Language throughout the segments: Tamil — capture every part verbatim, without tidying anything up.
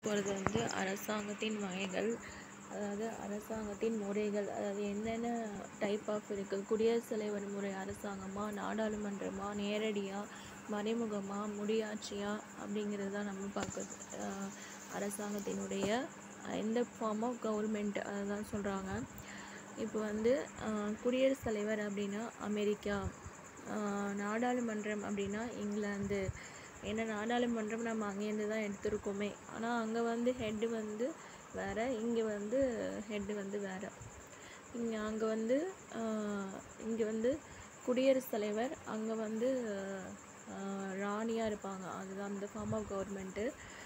போகிறது வந்து அரசாங்கத்தின் வகைகள், அதாவது அரசாங்கத்தின் முறைகள், அதாவது என்னென்ன டைப் ஆஃப் இருக்குது. குடியரசுத் தலைவர் முறை அரசாங்கமா, நாடாளுமன்றமா, நேரடியா, மறைமுகமா, முடியாட்சியா அப்படிங்கிறது தான் நம்ம பார்க்குறது. அரசாங்கத்தினுடைய எந்த ஃபார்ம் ஆஃப் கவர்மெண்ட் அதை தான் சொல்கிறாங்க. இப்போ வந்து குடியரசுத் தலைவர் அப்படின்னா அமெரிக்கா, நாடாளுமன்றம் அப்படின்னா இங்கிலாந்து. ஏன்னா நாடாளுமன்றம் நம்ம அங்கேருந்து தான் எடுத்திருக்கோமே, ஆனால் அங்கே வந்து ஹெட்டு வந்து வேறு, இங்கே வந்து ஹெட்டு வந்து வேறு. இங்கே அங்கே வந்து இங்கே வந்து குடியரசுத் தலைவர், அங்கே வந்து ராணியாக இருப்பாங்க. அதுதான் அந்த ஃபார்ம் ஆஃப் கவர்மெண்ட்டு.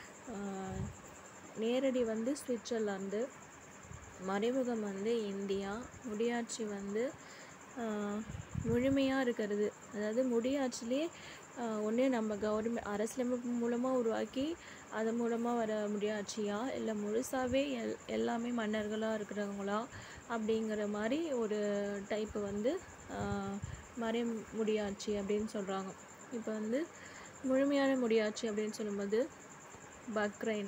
நேரடி வந்து சுவிட்சர்லாந்து, மறைமுகம் வந்து இந்தியா, முடியாட்சி வந்து முழுமையாக இருக்கிறது. அதாவது முடியாட்சிலே ஒன்று நம்ம கவர்மெண்ட் அரசியலமைப்பு மூலமாக உருவாக்கி அது மூலமாக வர முடியாட்சியா, இல்லை முழுசாகவே எல் எல்லாமே மன்னர்களாக இருக்கிறவங்களா அப்படிங்கிற மாதிரி ஒரு டைப்பு வந்து மறை முடியாட்சி அப்படின்னு சொல்கிறாங்க. இப்போ வந்து முழுமையான முடியாட்சி அப்படின்னு சொல்லும்போது பக்ரைன்.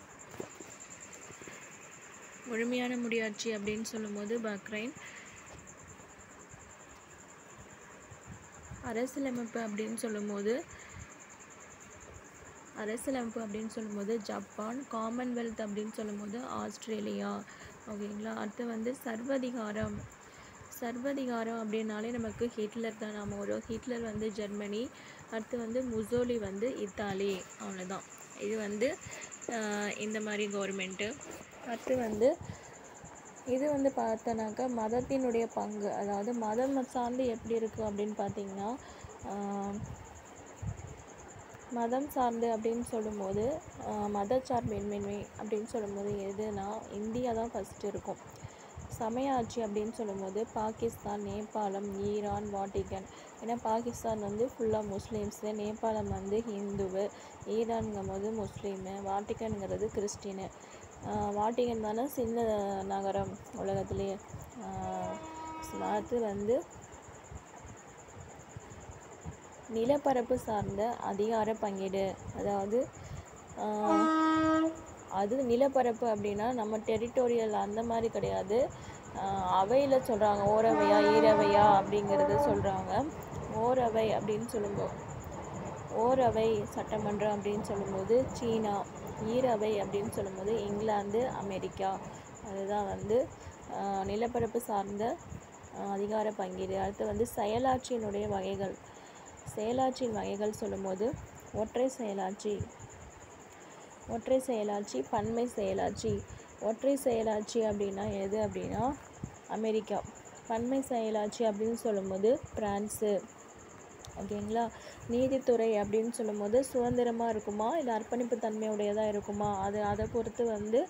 முழுமையான முடியாட்சி அப்படின்னு சொல்லும்போது பக்ரைன். அரசியலமைப்பு அப்படின்னு சொல்லும்போது அரசியலமைப்பு அப்படின்னு சொல்லும்போது ஜப்பான். காமன்வெல்த் அப்படின்னு சொல்லும்போது ஆஸ்திரேலியா. ஓகேங்களா. அடுத்து வந்து சர்வதிகாரம். சர்வதிகாரம் அப்படின்னாலே நமக்கு ஹிட்லர் தான் நாம வரும். ஹிட்லர் வந்து ஜெர்மனி. அடுத்து வந்து முசோலி வந்து இத்தாலி. அவ்வளோதான். இது வந்து இந்த மாதிரி கவர்மெண்ட்டு. அடுத்து வந்து இது வந்து பார்த்தோன்னாக்கா மதத்தினுடைய பங்கு, அதாவது மதம் சார்ந்து எப்படி இருக்குது அப்படின்னு பார்த்தீங்கன்னா, மதம் சார்ந்து அப்படின்னு சொல்லும்போது மதச்சார்பின்மை அப்படின்னு சொல்லும்போது எதுனா இந்தியா தான் ஃபஸ்ட்டு இருக்கும். சமய ஆட்சி அப்படின்னு சொல்லும்போது பாகிஸ்தான், நேபாளம், ஈரான், வாட்டிகன். ஏன்னா பாகிஸ்தான் வந்து ஃபுல்லாக முஸ்லீம்ஸு, நேபாளம் வந்து ஹிந்துவு, ஈரான்ங்கும் போது முஸ்லீமு, வாட்டிகனுங்கிறது கிறிஸ்டினு. வாட்டிகன் தானே சின்ன நகரம் உலகத்துலேயே. அடுத்து வந்து நிலப்பரப்பு சார்ந்த அதிகார பங்கீடு, அதாவது அது நிலப்பரப்பு அப்படின்னா நம்ம டெரிட்டோரியல் அந்த மாதிரி கிடையாது. அவையில் சொல்கிறாங்க, ஓரவையா ஈரவையா அப்படிங்கிறத சொல்கிறாங்க. ஓரவை அப்படின்னு சொல்லும்போது ஓரவை சட்டமன்றம் அப்படின்னு சொல்லும்போது சீனா, ஈரவை அப்படின்னு சொல்லும்போது இங்கிலாந்து, அமெரிக்கா. அதுதான் வந்து நிலப்பரப்பு சார்ந்த அதிகார பங்கீடு. அடுத்து வந்து செயலாட்சியினுடைய வகைகள். செயலாட்சியின் வகைகள் சொல்லும்போது ஒற்றை செயலாட்சி, ஒற்றை செயலாட்சி, பன்மை செயலாட்சி. ஒற்றை செயலாட்சி அப்படின்னா எது அப்படின்னா அமெரிக்கா. பன்மை செயலாட்சி அப்படின்னு சொல்லும்போது பிரான்ஸு. ஓகேங்களா. நீதித்துறை அப்படின்னு சொல்லும்போது சுதந்திரமாக இருக்குமா இல்லை அர்ப்பணிப்பு தன்மையுடையதாக இருக்குமா, அது அதை பொறுத்து வந்து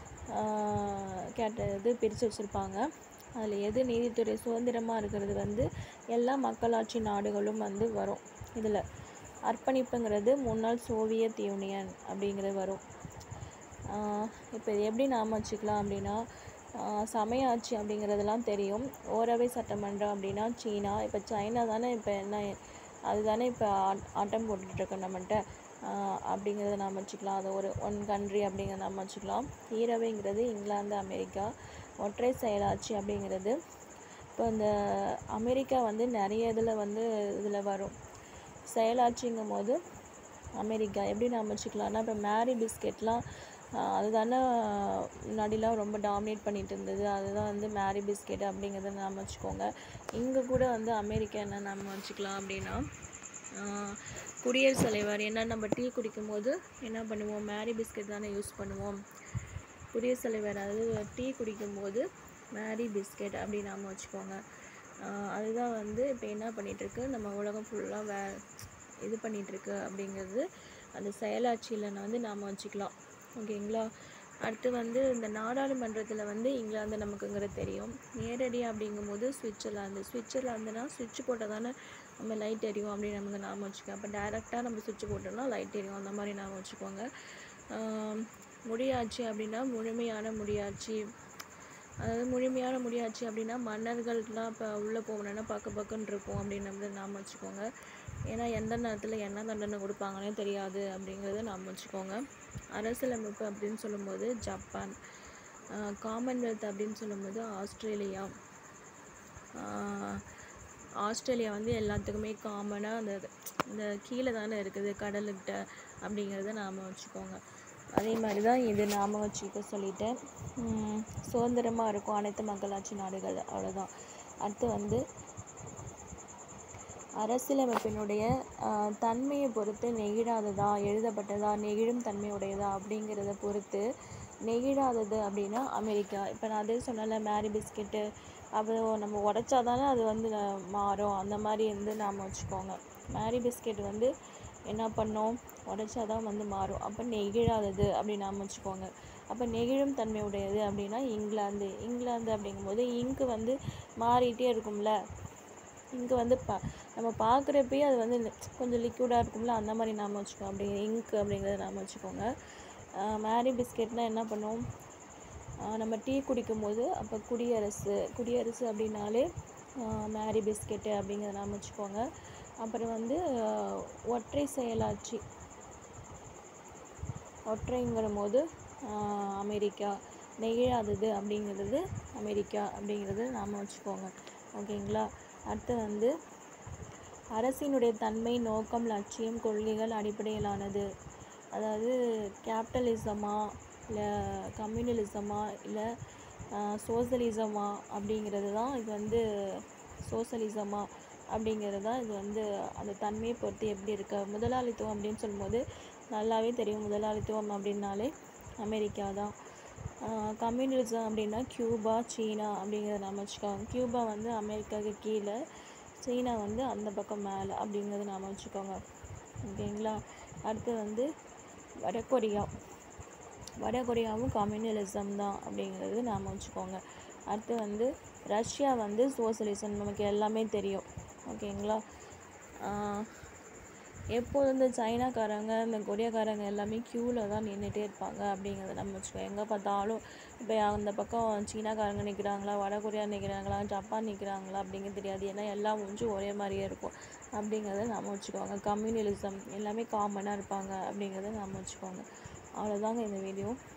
கேட்டது பிரித்து வச்சுருப்பாங்க. அதில் எது நீதித்துறை சுதந்திரமாக இருக்கிறது வந்து எல்லா மக்களாட்சி நாடுகளும் வந்து வரும். இதில் அர்ப்பணிப்புங்கிறது முன்னாள் சோவியத் யூனியன் அப்படிங்கிறது வரும். இப்போ இது எப்படி நாம் வச்சுக்கலாம் அப்படின்னா, சமய ஆட்சி அப்படிங்கிறதெல்லாம் தெரியும். ஓரவை சட்டமன்றம் அப்படின்னா சீனா. இப்போ சைனா தானே இப்போ என்ன அதுதானே இப்போ ஆட்டம் போட்டுட்ருக்கோம் நம்மகிட்ட, அப்படிங்கிறத நாம் வச்சுக்கலாம். அது ஒரு ஒன் கண்ட்ரி அப்படிங்கிறத நாம் வச்சுக்கலாம். ஈரவைங்கிறது இங்கிலாந்து, அமெரிக்கா. ஒற்றை செயலாட்சி அப்படிங்கிறது இப்போ இந்த அமெரிக்கா வந்து நிறைய இதில் வந்து இதில் வரும். செயலாட்சிங்கும் போது அமெரிக்கா எப்படி நாம் வச்சுக்கலாம்னா, இப்போ மேரி பிஸ்கெட்லாம் அதுதானே முன்னாடிலாம் ரொம்ப டாமினேட் பண்ணிகிட்டு இருந்தது. அதுதான் வந்து மேரி பிஸ்கெட் அப்படிங்கிறத நாம் வச்சுக்கோங்க. இங்கே கூட வந்து அமெரிக்கா என்ன நம்ம வச்சுக்கலாம் அப்படின்னா, குடியரசுத் தலைவர். ஏன்னா நம்ம டீ குடிக்கும்போது என்ன பண்ணுவோம், மேரி பிஸ்கெட் தானே யூஸ் பண்ணுவோம். குடியரசுத் தலைவர் அதாவது டீ குடிக்கும்போது மேரி பிஸ்கெட் அப்படி நாம் வச்சுக்கோங்க. அதுதான் வந்து இப்போ என்ன பண்ணிகிட்ருக்கு, நம்ம உலகம் ஃபுல்லாக வே இது பண்ணிகிட்ருக்கு அப்படிங்கிறது அந்த செயலாட்சியில் வந்து நாம் வச்சுக்கலாம். ஓகேங்களா. அடுத்து வந்து இந்த நாடாளுமன்றத்தில் வந்து இங்கிலாந்து நமக்குங்கிறது தெரியும். நேரடியாக அப்படிங்கும்போது சுவிட்சர்லாந்து. சுவிட்சர்லாந்துனா சுவிட்ச் போட்டால் தானே நம்ம லைட் எரியும் அப்படின்னு நமக்கு நாம் வச்சுக்கலாம். அப்போ டைரெக்டாக நம்ம சுவிட்ச் போட்டோம்னா லைட் எரியும், அந்த மாதிரி நாம் வச்சுக்கோங்க. முடியாட்சி அப்படின்னா முழுமையான முடியாட்சி. அதாவது முழுமையான முடியாட்சி அப்படின்னா மன்னர்கள்லாம் இப்போ உள்ளே போகணுன்னா பக்க பக்கன்னு இருக்கும் அப்படின்னு வந்து நாம் வச்சுக்கோங்க. ஏன்னா எந்த நேரத்தில் என்ன தண்டனை கொடுப்பாங்கன்னே தெரியாது அப்படிங்கிறத நாம் வச்சுக்கோங்க. அரசியலமைப்பு அப்படின்னு சொல்லும்போது ஜப்பான். காமன்வெல்த் அப்படின்னு சொல்லும்போது ஆஸ்திரேலியா. ஆஸ்திரேலியா வந்து எல்லாத்துக்குமே காமனாக அந்த இந்த கீழே தானே இருக்குது கடலுக்கிட்ட அப்படிங்கிறத நாம் வச்சுக்கோங்க. அதே மாதிரி தான் இது நாம் வச்சுக்க சொல்லிட்டேன். சுதந்திரமாக இருக்கும் அனைத்து மக்களாட்சி நாடுகள், அவ்வளோதான். அடுத்து வந்து அரசியலமைப்பினுடைய தன்மையை பொறுத்து நெகிழாததா, எழுதப்பட்டதா, நெகிழும் தன்மையுடையதா அப்படிங்கிறத பொறுத்து நெகிழாதது அப்படின்னா அமெரிக்கா. இப்போ நான் அதே சொன்னல, மேரி பிஸ்கெட்டு அது நம்ம உடைச்சா தானே அது வந்து மாறும், அந்த மாதிரி வந்து நாம் வச்சுக்கோங்க. மேரி பிஸ்கெட் வந்து என்ன பண்ணோம், உடைச்சா தான் வந்து மாறும். அப்போ நெகிழாதது அப்படின்னு நாம் வச்சுக்கோங்க. அப்போ நெகிழும் தன்மை உடையது அப்படின்னா இங்கிலாந்து. இங்கிலாந்து அப்படிங்கும்போது இங்கு வந்து மாறிட்டே இருக்கும்ல, இங்கு வந்து ப நம்ம பார்க்குறப்பயே அது வந்து கொஞ்சம் லிக்விடாக இருக்கும்ல, அந்த மாதிரி நாம் வச்சுக்கோங்க. அப்படி இங்கு அப்படிங்கிறத நாம் வச்சுக்கோங்க. மேரி பிஸ்கெட்னால் என்ன பண்ணுவோம், நம்ம டீ குடிக்கும் போது அப்போ குடியரசு குடியரசு அப்படின்னாலே மேரி பிஸ்கெட்டு அப்படிங்கிறத நாம் வச்சுக்கோங்க. அப்புறம் வந்து ஒற்றை செயலாட்சி, ஒற்றைங்கிற போது அமெரிக்கா, நெகிழாதது அப்படிங்கிறது அமெரிக்கா அப்படிங்கிறது நாம் வச்சுக்கோங்க. ஓகேங்களா. அடுத்து வந்து அரசினுடைய தன்மை, நோக்கம், லட்சியம், கொள்கைகள் அடிப்படையிலானது. அதாவது கேபிட்டலிசமா இல்லை கம்யூனலிசமா இல்லை சோசலிசமா அப்படிங்கிறது தான் இது வந்து சோசலிசமா அப்படிங்கிறது தான் இது வந்து அந்த தன்மையை பொறுத்து எப்படி இருக்க. முதலாளித்துவம் அப்படின்னு சொல்லும்போது நல்லாவே தெரியும், முதலாளித்துவம் அப்படின்னாலே அமெரிக்கா தான். கம்யூனலிசம் அப்படின்னா கியூபா, சீனா அப்படிங்கிறத நம்ம வச்சுக்கோங்க. கியூபா வந்து அமெரிக்காவுக்கு கீழே, சீனா வந்து அந்த பக்கம் மேலே அப்படிங்கிறத நாம் வச்சுக்கோங்க. ஓகேங்களா. அடுத்து வந்து வடகொரியா. வடகொரியாவும் கம்யூனலிசம் தான் அப்படிங்கிறது நாம் வச்சுக்கோங்க. அடுத்து வந்து ரஷ்யா வந்து சோசலிசம், நமக்கு எல்லாமே தெரியும். ஓகேங்களா. எப்போது இந்த சைனாக்காரங்க இந்த கொரியாக்காரங்க எல்லாமே க்யூவில் தான் நின்றுட்டே இருப்பாங்க அப்படிங்கிறத நம்ம வச்சுக்கோங்க. எங்கே பார்த்தாலும் இப்போ அந்த பக்கம் சீனாக்காரங்க நிற்கிறாங்களா, வடகொரியா நிற்கிறாங்களா, ஜப்பான் நிற்கிறாங்களா அப்படிங்கிறது தெரியாது. ஏன்னா எல்லா மூஞ்சும் ஒரே மாதிரியே இருக்கும் அப்படிங்கிறத நம்ம வச்சுக்கோங்க. கம்யூனலிசம் எல்லாமே காமனாக இருப்பாங்க அப்படிங்கிறத நம்ம வச்சுக்கோங்க. அவ்வளோதாங்க இந்த வீடியோ.